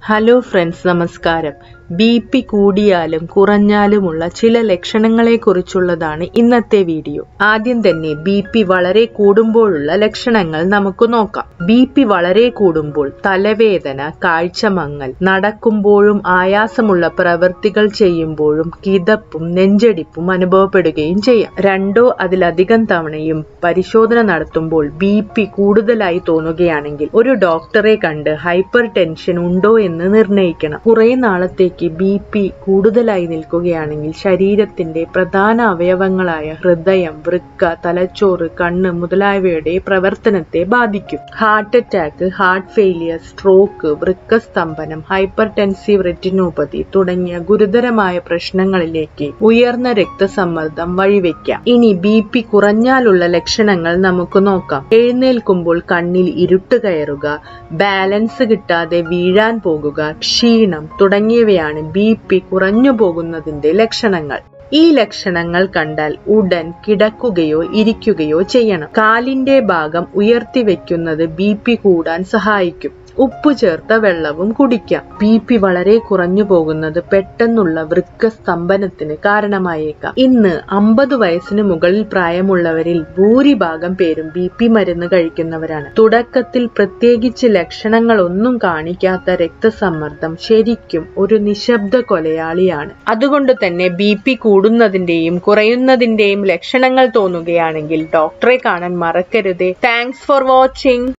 Hello friends, നമസ്കാരം. BP കൂടിയാലും കുറഞ്ഞാലുമുള്ള ചില ലക്ഷണങ്ങളെക്കുറിച്ചുള്ളതാണ് ഇന്നത്തെ വീഡിയോ. ആദ്യം തന്നെ BP വളരെ കൂടുമ്പോഴുള്ള ലക്ഷണങ്ങൾ നമുക്ക് നോക്കാം. BP വളരെ കൂടുമ്പോൾ തലവേദന, കാഴ്ചമങ്ങൽ, നടക്കുമ്പോഴും ആയാസമുള്ള പ്രവൃത്തികൾ ചെയ്യുമ്പോഴും കിതപ്പും നെഞ്ചടിപ്പും അനുഭവപ്പെടുകയും ചെയ്യാം. 2 അതിലധികം തവണയും പരിശോധന നടത്തുമ്പോൾ BP കൂടുതലായി തോന്നുകയാണെങ്കിൽ ഒരു ഡോക്ടറെ കണ്ട് ഹൈപ്പർ ടെൻഷൻ ഉണ്ടോ എന്ന് നിർണ്ണയിക്കണം. കുറെ നാളത്തേക്ക് BP കൂടുതലായി നിൽക്കുകയാണെങ്കിൽ ശരീരത്തിന്റെ പ്രധാന അവയവങ്ങളായ ഹൃദയം, വൃക്ക, തലച്ചോറ്, കണ്ണ് മുതലായവയുടെ പ്രവർത്തനത്തെ ബാധിക്കും. Heart attack, heart failure, stroke, വൃക്കസ്തംഭനം, ഹൈപ്പർടെൻസീവ് റെറ്റിനോപ്പതി തുടങ്ങിയ ഗുരുതരമായ പ്രശ്നങ്ങളിലേക്ക് ഉയർന്ന രക്തസമ്മർദ്ദം വഴിവെക്കാം. ഇനി BP കുറഞ്ഞാലുള്ള ലക്ഷണങ്ങൾ നമുക്ക് നോക്കാം. എഴുന്നേൽക്കുമ്പോൾ കണ്ണിൽ ഇരുട്ട് കയറുക, ബാലൻസ് കിട്ടാതെ വീഴാൻ പോകുക, ക്ഷീണം തുടങ്ങിയവയാണ് BP കുറഞ്ഞു പോകുന്നതിന്റെ ലക്ഷണങ്ങൾ. ഈ ലക്ഷണങ്ങൾ കണ്ടാൽ ഉടൻ കിടക്കുകയോ ഇരിക്കുകയോ ചെയ്യണം. കാലിന്റെ ഭാഗം ഉയർത്തി വെക്കുന്നത് BP കൂടാൻ സഹായിക്കും. ഉപ്പ് ചേർത്ത വെള്ളവും കുടിക്കാം. BP വളരെ കുറഞ്ഞു പോകുന്നത് പെട്ടെന്നുള്ള വൃക്കസ്തംഭനത്തിന് കാരണമായേക്കാം. ഇന്ന് 50 വയസ്സിന് മുകളിൽ പ്രായമുള്ളവരിൽ ഭൂരിഭാഗം പേരും BP മരുന്ന് കഴിക്കുന്നവരാണ്. തുടക്കത്തിൽ പ്രത്യേകിച്ച് ലക്ഷണങ്ങളൊന്നും കാണിക്കാത്ത രക്തസമ്മർദ്ദം ശരിക്കും ഒരു നിശബ്ദ കൊലയാളിയാണ്. അതുകൊണ്ട് തന്നെ BP കൂടുന്നതിന്റെയും കുറയുന്നതിന്റെയും ലക്ഷണങ്ങൾ തോന്നുകയാണെങ്കിൽ ഡോക്ടറെ കാണാൻ മറക്കരുതേ. Thanks for watching.